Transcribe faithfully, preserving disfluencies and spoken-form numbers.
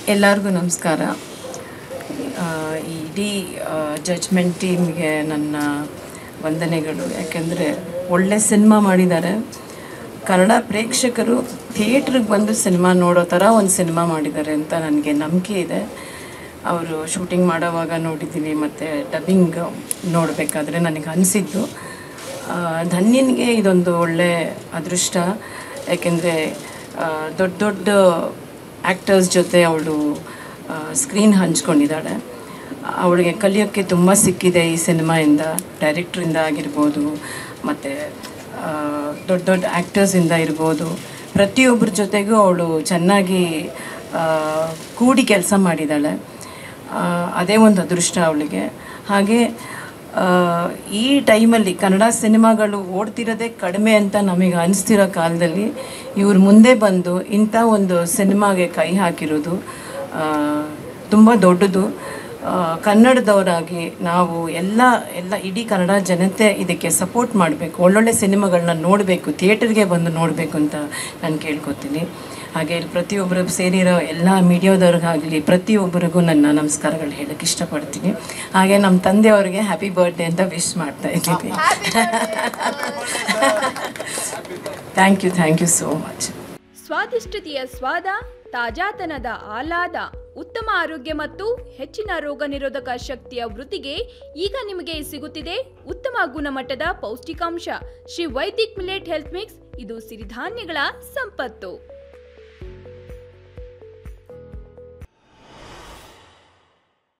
ಎಲ್ಲರಿಗೂ ನಮಸ್ಕಾರ. ಇಡೀ ಜಡ್ಜ್ಮೆಂಟ್ ಟೀಮ್ಗೆ ನನ್ನ ವಂದನೆಗಳು. ಯಾಕೆಂದರೆ ಒಳ್ಳೆ ಸಿನಿಮಾ ಮಾಡಿದ್ದಾರೆ. ಕನ್ನಡ ಪ್ರೇಕ್ಷಕರು ಥಿಯೇಟ್ರಿಗೆ ಬಂದು ಸಿನಿಮಾ ನೋಡೋ ಥರ ಒಂದು ಸಿನಿಮಾ ಮಾಡಿದ್ದಾರೆ ಅಂತ ನನಗೆ ನಂಬಿಕೆ ಇದೆ. ಅವರು ಶೂಟಿಂಗ್ ಮಾಡೋವಾಗ ನೋಡಿದ್ದೀನಿ, ಮತ್ತು ಡಬ್ಬಿಂಗ್ ನೋಡಬೇಕಾದ್ರೆ ನನಗೆ ಅನಿಸಿದ್ದು ಧನ್ಯನಿಗೆ ಇದೊಂದು ಒಳ್ಳೆ ಅದೃಷ್ಟ. ಯಾಕೆಂದರೆ ದೊಡ್ಡ ದೊಡ್ಡ ಆ್ಯಕ್ಟರ್ಸ್ ಜೊತೆ ಅವಳು ಸ್ಕ್ರೀನ್ ಹಂಚ್ಕೊಂಡಿದ್ದಾಳೆ. ಅವಳಿಗೆ ಕಲಿಯೋಕ್ಕೆ ತುಂಬ ಸಿಕ್ಕಿದೆ ಈ ಸಿನಿಮಾಯಿಂದ, ಡೈರೆಕ್ಟ್ರಿಂದ ಆಗಿರ್ಬೋದು, ಮತ್ತು ದೊಡ್ಡ ದೊಡ್ಡ ಆ್ಯಕ್ಟರ್ಸಿಂದ ಇರ್ಬೋದು. ಪ್ರತಿಯೊಬ್ಬರ ಜೊತೆಗೂ ಅವಳು ಚೆನ್ನಾಗಿ ಕೂಡಿ ಕೆಲಸ ಮಾಡಿದ್ದಾಳೆ. ಅದೇ ಒಂದು ಅದೃಷ್ಟ ಅವಳಿಗೆ. ಹಾಗೆ ಈ ಟೈಮಲ್ಲಿ ಕನ್ನಡ ಸಿನಿಮಾಗಳು ಓಡ್ತಿರೋದೇ ಕಡಿಮೆ ಅಂತ ನಮಗೆ ಅನಿಸ್ತಿರೋ ಕಾಲದಲ್ಲಿ ಇವ್ರು ಮುಂದೆ ಬಂದು ಇಂಥ ಒಂದು ಸಿನಿಮಾಗೆ ಕೈ ಹಾಕಿರೋದು ತುಂಬ ದೊಡ್ಡದು. ಕನ್ನಡದವರಾಗಿ ನಾವು ಎಲ್ಲ ಎಲ್ಲ ಇಡೀ ಕನ್ನಡ ಜನತೆ ಇದಕ್ಕೆ ಸಪೋರ್ಟ್ ಮಾಡಬೇಕು, ಒಳ್ಳೊಳ್ಳೆ ಸಿನಿಮಾಗಳನ್ನ ನೋಡಬೇಕು, ಥಿಯೇಟರ್ಗೆ ಬಂದು ನೋಡಬೇಕು ಅಂತ ನಾನು ಕೇಳ್ಕೊತೀನಿ. ಹಾಗೆ ಪ್ರತಿಯೊಬ್ಬರು ಸೇರಿರೋ ಎಲ್ಲ ಮೀಡಿಯಾದವ್ರಿಗಾಗಲಿ ಪ್ರತಿಯೊಬ್ಬರಿಗೂ ನನ್ನ ನಮಸ್ಕಾರಗಳು ಹೇಳೋಕ್ಕೆ ಇಷ್ಟಪಡ್ತೀನಿ. ಹಾಗೆ ನಮ್ಮ ತಂದೆಯವರಿಗೆ ಹ್ಯಾಪಿ ಬರ್ತ್ಡೇ ಅಂತ ವಿಶ್ ಮಾಡ್ತಾ ಇದ್ದೀನಿ. Thank you thank you so much. ಸ್ವಾದಿಷ್ಟತೆಯ ಸ್ವಾದ, ತಾಜಾತನದ ಆಹ್ಲಾದ, ಉತ್ತಮ ಆರೋಗ್ಯ ಮತ್ತು ಹೆಚ್ಚಿನ ರೋಗ ನಿರೋಧಕ ಶಕ್ತಿಯ ವೃದ್ಧಿಗೆ ಈಗ ನಿಮಗೆ ಸಿಗುತ್ತಿದೆ ಉತ್ತಮ ಗುಣಮಟ್ಟದ ಪೌಷ್ಟಿಕಾಂಶ. Shri Vaidik millet health mix. ಇದು ಸಿರಿಧಾನ್ಯಗಳ ಸಂಪತ್ತು.